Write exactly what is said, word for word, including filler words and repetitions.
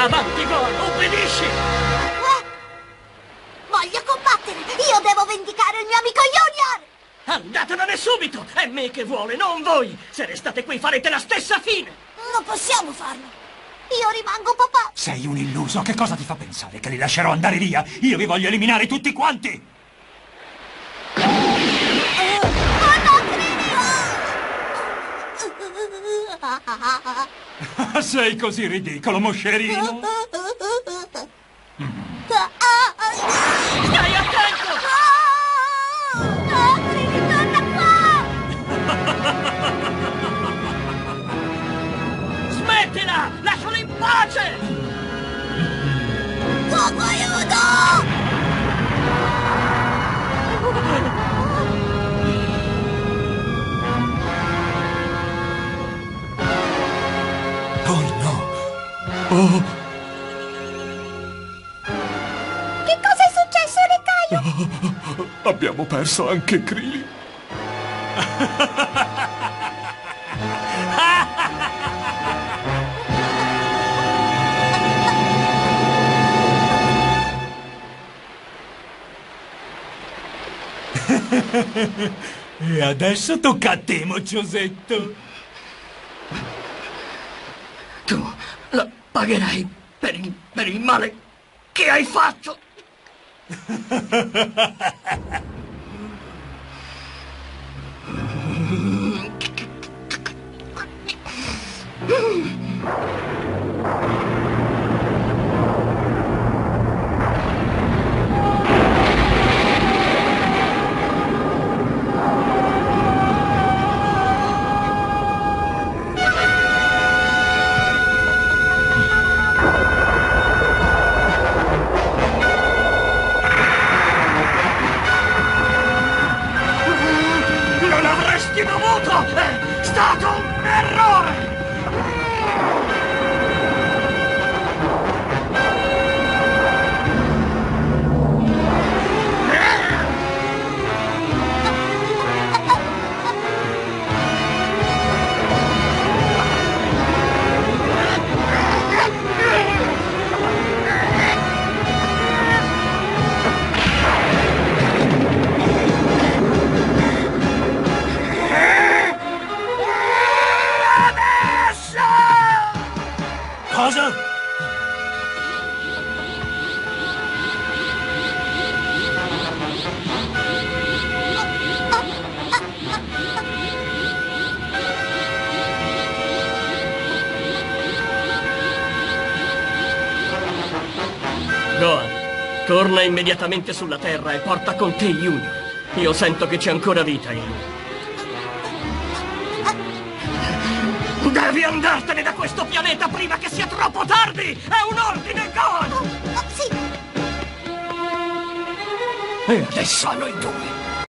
Avanti, Gohan, obbedisci! Eh? Voglio combattere! Io devo vendicare il mio amico Junior! Andatevene subito! È me che vuole, non voi! Se restate qui farete la stessa fine! Non possiamo farlo! Io rimango papà! Sei un illuso, che cosa ti fa pensare? Che li lascerò andare via? Io vi voglio eliminare tutti quanti! Sei così ridicolo, moscerino! Stai attento! Nocri, ritorna qua! Smettila! Lascialo in pace! Goku, aiuto! Oh no! Oh! Che cosa è successo, Ricaio? Oh, abbiamo perso anche Krillin. E adesso tocca a te, mocciosetto. Tu la pagherai per il, per il male che hai fatto! Dovuto! È stato un errore! Cosa? Gohan, torna immediatamente sulla Terra e porta con te Junior. Io sento che c'è ancora vita in lui. Devi andartene da questo pianeta prima che sia troppo tardi! È un ordine, Gohan! Oh, oh, sì! E adesso a noi due!